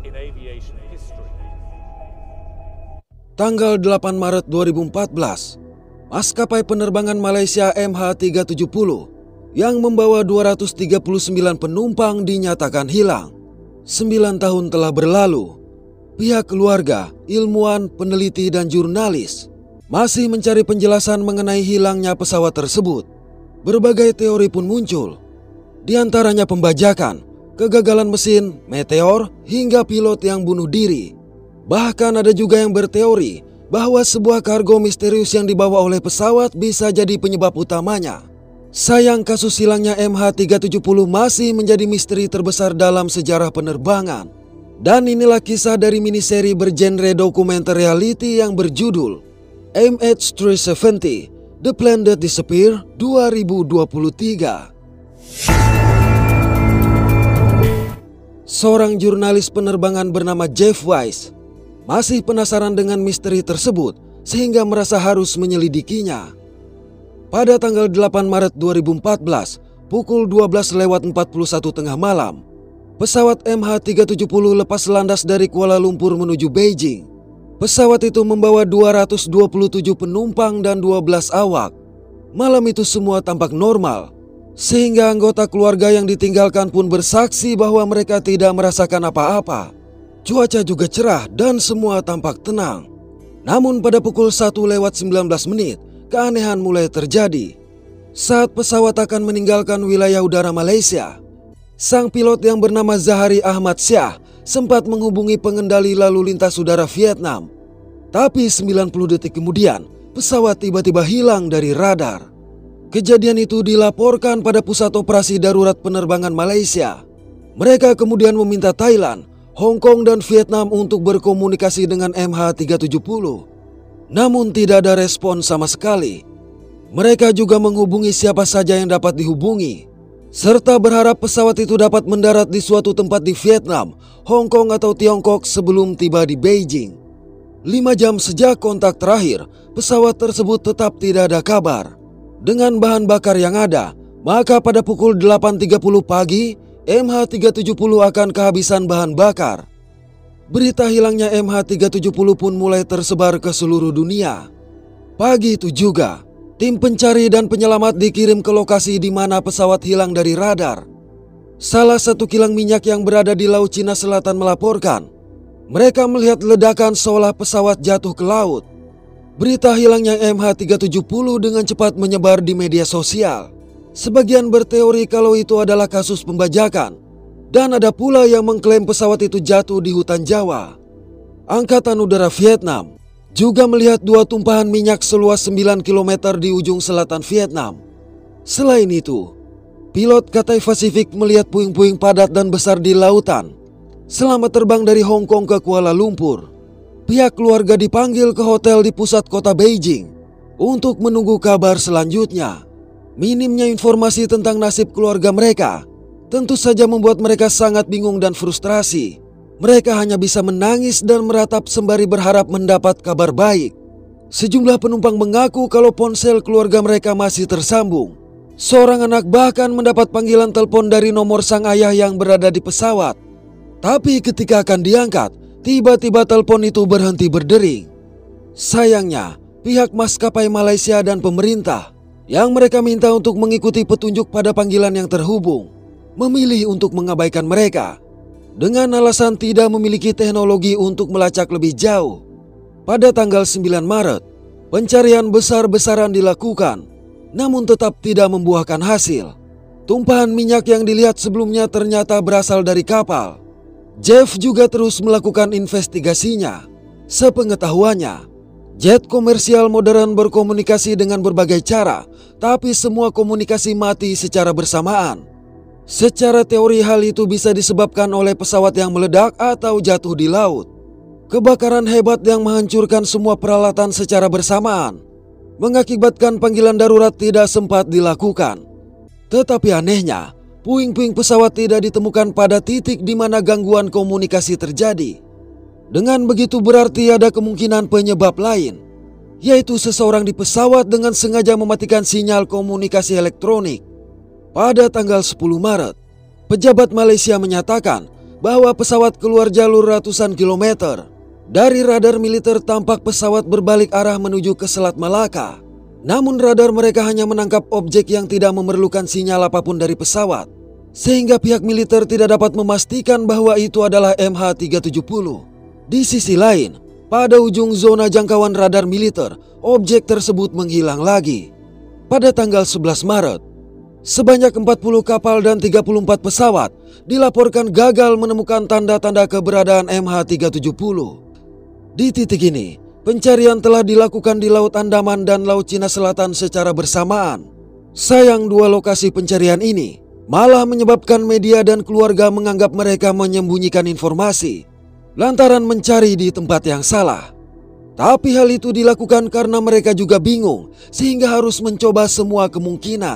in aviation history. Tanggal 8 Maret 2014, maskapai penerbangan Malaysia MH370 yang membawa 239 penumpang dinyatakan hilang. 9 tahun telah berlalu. Pihak keluarga, ilmuwan, peneliti, dan jurnalis masih mencari penjelasan mengenai hilangnya pesawat tersebut. Berbagai teori pun muncul, di antaranya pembajakan, kegagalan mesin, meteor, hingga pilot yang bunuh diri. Bahkan ada juga yang berteori bahwa sebuah kargo misterius yang dibawa oleh pesawat bisa jadi penyebab utamanya. Sayang, kasus hilangnya MH370 masih menjadi misteri terbesar dalam sejarah penerbangan. Dan inilah kisah dari miniseri bergenre dokumenter reality yang berjudul MH370 The Plane That Disappeared 2023. Seorang jurnalis penerbangan bernama Jeff Wise masih penasaran dengan misteri tersebut sehingga merasa harus menyelidikinya. Pada tanggal 8 Maret 2014, pukul 12:41 tengah malam, pesawat MH370 lepas landas dari Kuala Lumpur menuju Beijing. Pesawat itu membawa 227 penumpang dan 12 awak. Malam itu semua tampak normal, sehingga anggota keluarga yang ditinggalkan pun bersaksi bahwa mereka tidak merasakan apa-apa. Cuaca juga cerah dan semua tampak tenang. Namun pada pukul 1:19, keanehan mulai terjadi. Saat pesawat akan meninggalkan wilayah udara Malaysia, sang pilot yang bernama Zahari Ahmad Syah sempat menghubungi pengendali lalu lintas udara Vietnam. Tapi 90 detik kemudian, pesawat tiba-tiba hilang dari radar. Kejadian itu dilaporkan pada Pusat Operasi Darurat Penerbangan Malaysia. Mereka kemudian meminta Thailand, Hong Kong, dan Vietnam untuk berkomunikasi dengan MH370. Namun tidak ada respon sama sekali. Mereka juga menghubungi siapa saja yang dapat dihubungi, serta berharap pesawat itu dapat mendarat di suatu tempat di Vietnam, Hong Kong, atau Tiongkok sebelum tiba di Beijing. 5 jam sejak kontak terakhir, pesawat tersebut tetap tidak ada kabar. Dengan bahan bakar yang ada, maka pada pukul 8:30 pagi, MH370 akan kehabisan bahan bakar. Berita hilangnya MH370 pun mulai tersebar ke seluruh dunia. Pagi itu juga, tim pencari dan penyelamat dikirim ke lokasi di mana pesawat hilang dari radar. Salah satu kilang minyak yang berada di Laut Cina Selatan melaporkan, mereka melihat ledakan seolah pesawat jatuh ke laut. Berita hilangnya MH370 dengan cepat menyebar di media sosial. Sebagian berteori kalau itu adalah kasus pembajakan, dan ada pula yang mengklaim pesawat itu jatuh di hutan Jawa. Angkatan Udara Vietnam juga melihat 2 tumpahan minyak seluas 9 km di ujung selatan Vietnam. Selain itu, pilot Cathay Pacific melihat puing-puing padat dan besar di lautan selama terbang dari Hong Kong ke Kuala Lumpur. Pihak keluarga dipanggil ke hotel di pusat kota Beijing untuk menunggu kabar selanjutnya. Minimnya informasi tentang nasib keluarga mereka tentu saja membuat mereka sangat bingung dan frustrasi. Mereka hanya bisa menangis dan meratap sembari berharap mendapat kabar baik. Sejumlah penumpang mengaku kalau ponsel keluarga mereka masih tersambung. Seorang anak bahkan mendapat panggilan telepon dari nomor sang ayah yang berada di pesawat. Tapi ketika akan diangkat, tiba-tiba telepon itu berhenti berdering. Sayangnya, pihak maskapai Malaysia dan pemerintah yang mereka minta untuk mengikuti petunjuk pada panggilan yang terhubung memilih untuk mengabaikan mereka dengan alasan tidak memiliki teknologi untuk melacak lebih jauh. Pada tanggal 9 Maret, pencarian besar-besaran dilakukan, namun tetap tidak membuahkan hasil. Tumpahan minyak yang dilihat sebelumnya ternyata berasal dari kapal. Jeff juga terus melakukan investigasinya. Sepengetahuannya, jet komersial modern berkomunikasi dengan berbagai cara, tapi semua komunikasi mati secara bersamaan. Secara teori hal itu bisa disebabkan oleh pesawat yang meledak atau jatuh di laut. Kebakaran hebat yang menghancurkan semua peralatan secara bersamaan mengakibatkan panggilan darurat tidak sempat dilakukan. Tetapi anehnya, puing-puing pesawat tidak ditemukan pada titik di mana gangguan komunikasi terjadi. Dengan begitu berarti ada kemungkinan penyebab lain, yaitu seseorang di pesawat dengan sengaja mematikan sinyal komunikasi elektronik. Pada tanggal 10 Maret, pejabat Malaysia menyatakan bahwa pesawat keluar jalur ratusan kilometer. Dari radar militer tampak pesawat berbalik arah menuju ke Selat Malaka. Namun radar mereka hanya menangkap objek yang tidak memerlukan sinyal apapun dari pesawat, sehingga pihak militer tidak dapat memastikan bahwa itu adalah MH370. Di sisi lain, pada ujung zona jangkauan radar militer, objek tersebut menghilang lagi. Pada tanggal 11 Maret, sebanyak 40 kapal dan 34 pesawat dilaporkan gagal menemukan tanda-tanda keberadaan MH370. Di titik ini, pencarian telah dilakukan di Laut Andaman dan Laut Cina Selatan secara bersamaan. Sayang, dua lokasi pencarian ini malah menyebabkan media dan keluarga menganggap mereka menyembunyikan informasi lantaran mencari di tempat yang salah. Tapi hal itu dilakukan karena mereka juga bingung, sehingga harus mencoba semua kemungkinan.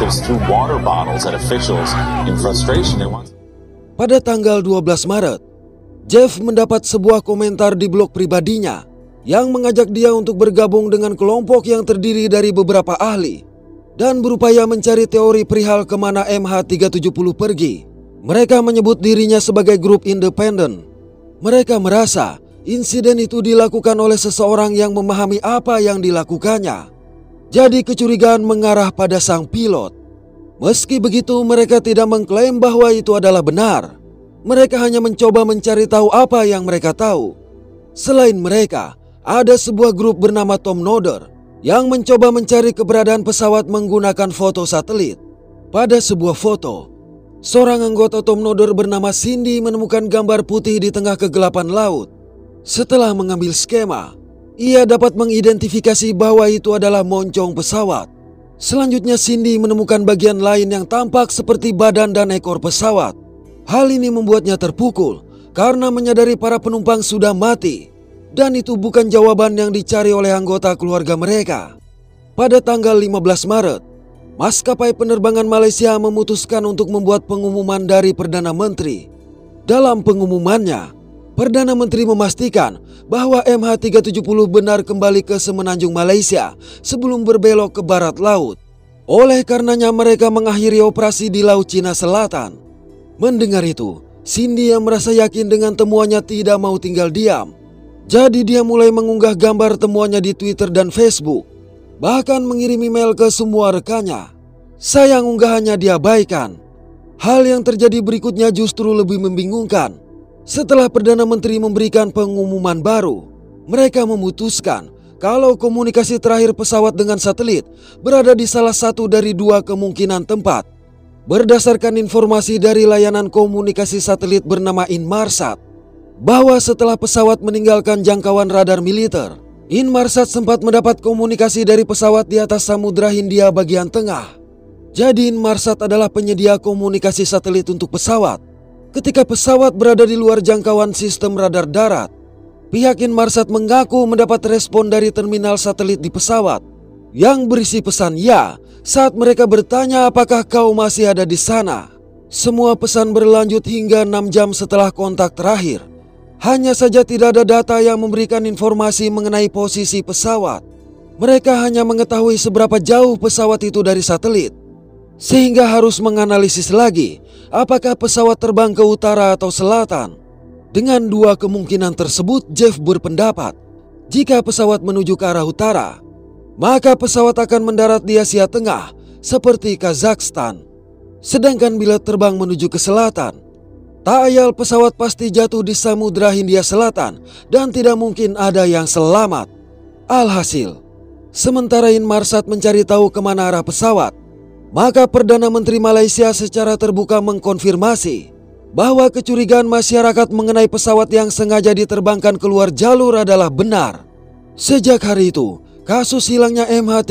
Pada tanggal 12 Maret, Jeff mendapat sebuah komentar di blog pribadinya yang mengajak dia untuk bergabung dengan kelompok yang terdiri dari beberapa ahli dan berupaya mencari teori perihal kemana MH370 pergi. Mereka menyebut dirinya sebagai grup independen. Mereka merasa insiden itu dilakukan oleh seseorang yang memahami apa yang dilakukannya. Jadi kecurigaan mengarah pada sang pilot. Meski begitu, mereka tidak mengklaim bahwa itu adalah benar. Mereka hanya mencoba mencari tahu apa yang mereka tahu. Selain mereka, ada sebuah grup bernama Tom Nodder yang mencoba mencari keberadaan pesawat menggunakan foto satelit. Pada sebuah foto, seorang anggota Tom Nodder bernama Cindy menemukan gambar putih di tengah kegelapan laut. Setelah mengambil skema, ia dapat mengidentifikasi bahwa itu adalah moncong pesawat. Selanjutnya Cindy menemukan bagian lain yang tampak seperti badan dan ekor pesawat. Hal ini membuatnya terpukul karena menyadari para penumpang sudah mati, dan itu bukan jawaban yang dicari oleh anggota keluarga mereka. Pada tanggal 15 Maret, maskapai penerbangan Malaysia memutuskan untuk membuat pengumuman dari Perdana Menteri. Dalam pengumumannya, Perdana Menteri memastikan bahwa MH370 benar kembali ke semenanjung Malaysia sebelum berbelok ke barat laut. Oleh karenanya mereka mengakhiri operasi di Laut Cina Selatan. Mendengar itu, Cindy yang merasa yakin dengan temuannya tidak mau tinggal diam. Jadi dia mulai mengunggah gambar temuannya di Twitter dan Facebook, bahkan mengirim email ke semua rekannya. Sayang, unggahannya diabaikan. Hal yang terjadi berikutnya justru lebih membingungkan. Setelah Perdana Menteri memberikan pengumuman baru, mereka memutuskan kalau komunikasi terakhir pesawat dengan satelit berada di salah satu dari dua kemungkinan tempat. Berdasarkan informasi dari layanan komunikasi satelit bernama Inmarsat, bahwa setelah pesawat meninggalkan jangkauan radar militer, Inmarsat sempat mendapat komunikasi dari pesawat di atas Samudra Hindia bagian tengah. Jadi Inmarsat adalah penyedia komunikasi satelit untuk pesawat. Ketika pesawat berada di luar jangkauan sistem radar darat, pihak Inmarsat mengaku mendapat respon dari terminal satelit di pesawat yang berisi pesan "ya" saat mereka bertanya apakah kau masih ada di sana. Semua pesan berlanjut hingga 6 jam setelah kontak terakhir. Hanya saja tidak ada data yang memberikan informasi mengenai posisi pesawat. Mereka hanya mengetahui seberapa jauh pesawat itu dari satelit, sehingga harus menganalisis lagi apakah pesawat terbang ke utara atau selatan. Dengan dua kemungkinan tersebut, Jeff berpendapat jika pesawat menuju ke arah utara, maka pesawat akan mendarat di Asia Tengah seperti Kazakhstan. Sedangkan bila terbang menuju ke selatan, tak ayal pesawat pasti jatuh di Samudra Hindia Selatan dan tidak mungkin ada yang selamat. Alhasil, sementara Inmarsat mencari tahu kemana arah pesawat, maka Perdana Menteri Malaysia secara terbuka mengkonfirmasi bahwa kecurigaan masyarakat mengenai pesawat yang sengaja diterbangkan keluar jalur adalah benar. Sejak hari itu, kasus hilangnya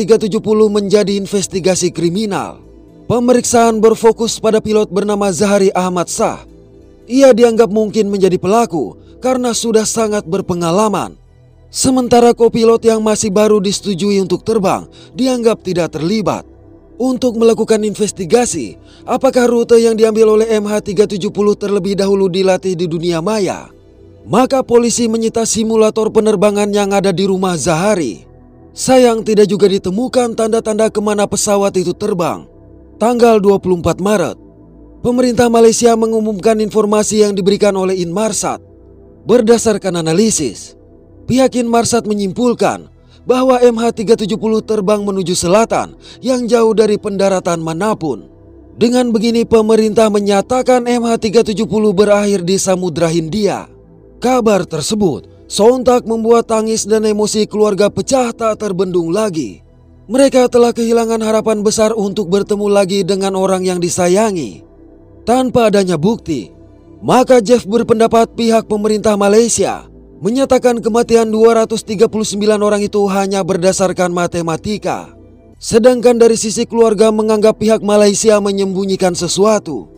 MH370 menjadi investigasi kriminal. Pemeriksaan berfokus pada pilot bernama Zahari Ahmad Shah. Ia dianggap mungkin menjadi pelaku karena sudah sangat berpengalaman. Sementara kopilot yang masih baru disetujui untuk terbang dianggap tidak terlibat. Untuk melakukan investigasi apakah rute yang diambil oleh MH370 terlebih dahulu dilatih di dunia maya, maka polisi menyita simulator penerbangan yang ada di rumah Zahari. Sayang, tidak juga ditemukan tanda-tanda kemana pesawat itu terbang. Tanggal 24 Maret, pemerintah Malaysia mengumumkan informasi yang diberikan oleh Inmarsat. Berdasarkan analisis, pihak Inmarsat menyimpulkan bahwa MH370 terbang menuju selatan yang jauh dari pendaratan manapun. Dengan begini pemerintah menyatakan MH370 berakhir di Samudra Hindia. Kabar tersebut sontak membuat tangis dan emosi keluarga pecah tak terbendung lagi. Mereka telah kehilangan harapan besar untuk bertemu lagi dengan orang yang disayangi. Tanpa adanya bukti, maka Jeff berpendapat pihak pemerintah Malaysia menyatakan kematian 239 orang itu hanya berdasarkan matematika. Sedangkan dari sisi keluarga menganggap pihak Malaysia menyembunyikan sesuatu.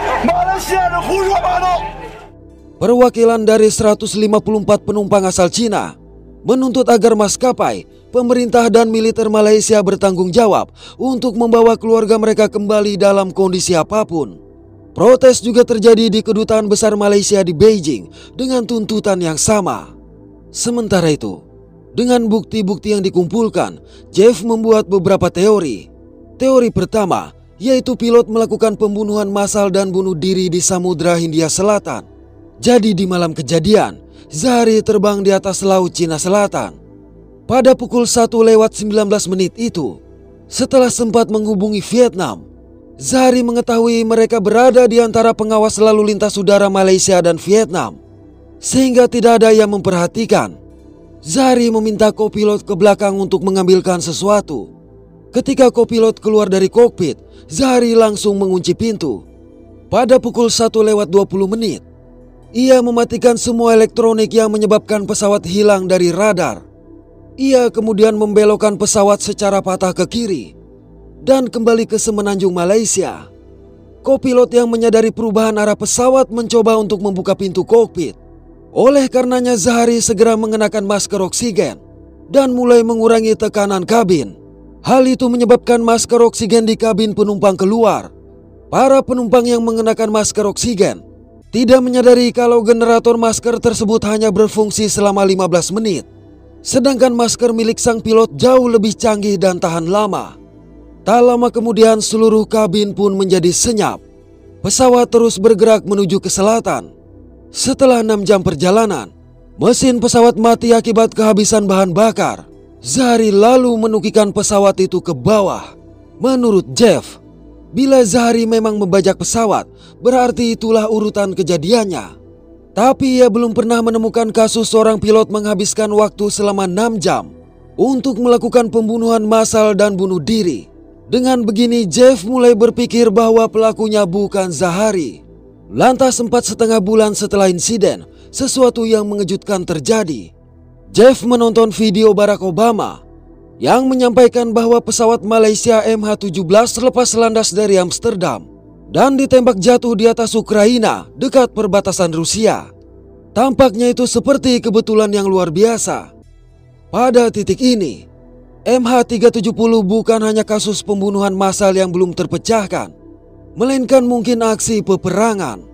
Perwakilan dari 154 penumpang asal Cina menuntut agar maskapai, pemerintah dan militer Malaysia bertanggung jawab untuk membawa keluarga mereka kembali dalam kondisi apapun. Protes juga terjadi di Kedutaan Besar Malaysia di Beijing dengan tuntutan yang sama. Sementara itu, dengan bukti-bukti yang dikumpulkan, Jeff membuat beberapa teori. Teori pertama, yaitu pilot melakukan pembunuhan massal dan bunuh diri di Samudra Hindia Selatan. Jadi di malam kejadian, Zahari terbang di atas laut Cina Selatan. Pada pukul 1:19 itu, setelah sempat menghubungi Vietnam, Zahari mengetahui mereka berada di antara pengawas lalu lintas udara Malaysia dan Vietnam, sehingga tidak ada yang memperhatikan. Zahari meminta kopilot ke belakang untuk mengambilkan sesuatu. Ketika kopilot keluar dari kokpit, Zahari langsung mengunci pintu. Pada pukul 1:20, ia mematikan semua elektronik yang menyebabkan pesawat hilang dari radar. Ia kemudian membelokkan pesawat secara patah ke kiri dan kembali ke semenanjung Malaysia. Kopilot yang menyadari perubahan arah pesawat mencoba untuk membuka pintu kokpit. Oleh karenanya Zahari segera mengenakan masker oksigen dan mulai mengurangi tekanan kabin. Hal itu menyebabkan masker oksigen di kabin penumpang keluar. Para penumpang yang mengenakan masker oksigen tidak menyadari kalau generator masker tersebut hanya berfungsi selama 15 menit. Sedangkan masker milik sang pilot jauh lebih canggih dan tahan lama. Tak lama kemudian seluruh kabin pun menjadi senyap. Pesawat terus bergerak menuju ke selatan. Setelah 6 jam perjalanan, mesin pesawat mati akibat kehabisan bahan bakar. Zahari lalu menukikan pesawat itu ke bawah. Menurut Jeff, bila Zahari memang membajak pesawat, berarti itulah urutan kejadiannya. Tapi ia belum pernah menemukan kasus seorang pilot menghabiskan waktu selama 6 jam untuk melakukan pembunuhan massal dan bunuh diri. Dengan begini Jeff mulai berpikir bahwa pelakunya bukan Zahari. Lantas 4,5 bulan setelah insiden, sesuatu yang mengejutkan terjadi. Jeff menonton video Barack Obama yang menyampaikan bahwa pesawat Malaysia MH17 lepas landas dari Amsterdam dan ditembak jatuh di atas Ukraina dekat perbatasan Rusia. Tampaknya itu seperti kebetulan yang luar biasa. Pada titik ini, MH370 bukan hanya kasus pembunuhan massal yang belum terpecahkan, melainkan mungkin aksi peperangan.